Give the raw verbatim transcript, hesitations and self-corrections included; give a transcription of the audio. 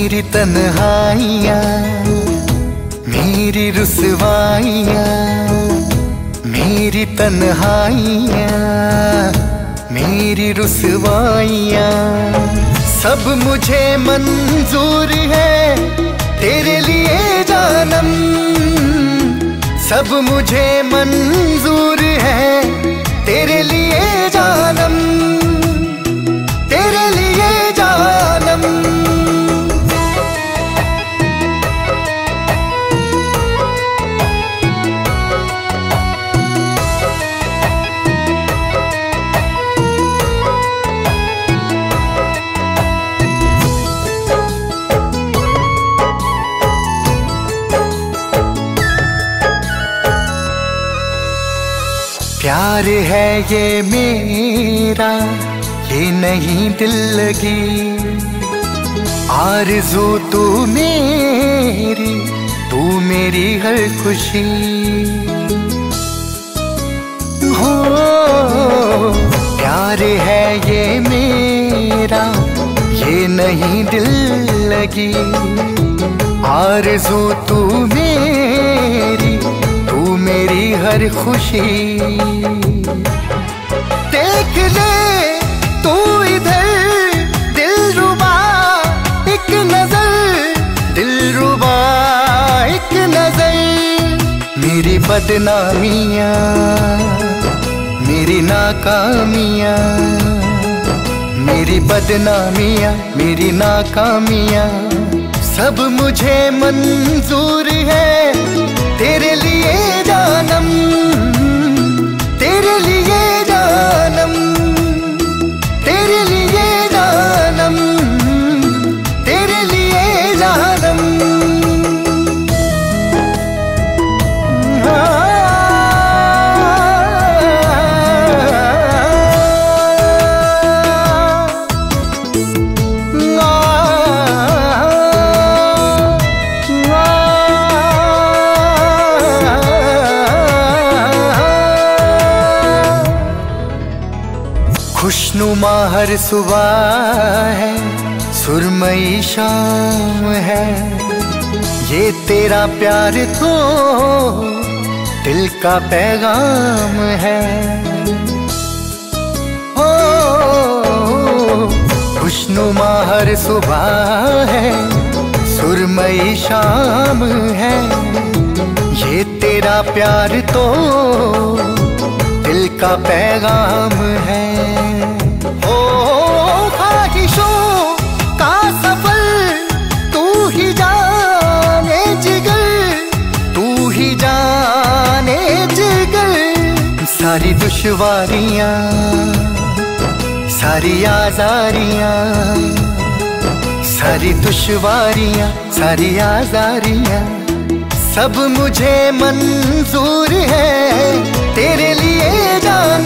मेरी तन्हाइयाँ, मेरी रुसवाइयाँ, मेरी तन्हाइयाँ, मेरी रुसवाइयाँ, सब मुझे मंजूर है तेरे लिए जानम। सब मुझे मंजूर है तेरे लिए जानम, तेरे लिए जानम। प्यार है ये मेरा, ये नहीं दिल लगी। आरज़ू तू मेरी, तू मेरी हर खुशी। हो प्यार है ये मेरा, ये नहीं दिल लगी। आरज़ू तू मेरी, तू मेरी हर खुशी। देख ले तू इधर दिलरुबा एक नजर, दिलरुबा एक नजर। मेरी बदनामियाँ, मेरी नाकामियाँ, मेरी बदनामियाँ, मेरी नाकामियाँ, सब मुझे मंजूर है तेरे लिए जानम, तेरे लिए जानम, तेरे लिए जानम, तेरे लिए जानम। खुशनुमा हर सुबह है, सुरमई शाम है। ये तेरा प्यार तो दिल का पैगाम है। ओ खुशनुमा हर सुबह है, सुरमई शाम है। ये तेरा प्यार तो दिल का पैगाम है। ओ ख्वाहिशों का सफर तू ही जाने जिगर, तू ही जाने जिगर। सारी दुश्वारियाँ, सारी आज़ारियाँ, सारी दुश्वारियाँ, सारी आज़ारियाँ, सब मुझे मंजूर है तेरे लिए जान।